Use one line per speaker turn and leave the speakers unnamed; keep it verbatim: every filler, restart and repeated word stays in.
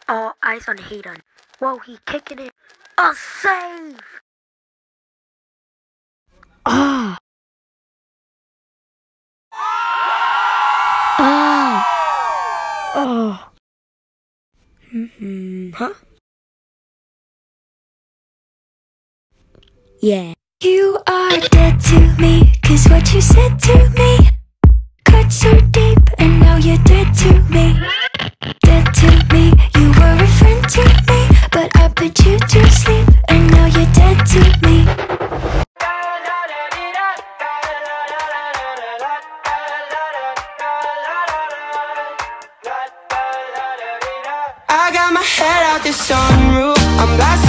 All eyes on Hayden. Whoa, he kicking it. A save!
Ah! Ah! Oh! Hmm, huh? Yeah.
You are dead to me, 'cause what you said to me cut so deep, and now you're dead to me. Dead to me, you were a friend to me, but I put you to sleep, and now you're dead to me.
I got my head out the sunroof, I'm blasting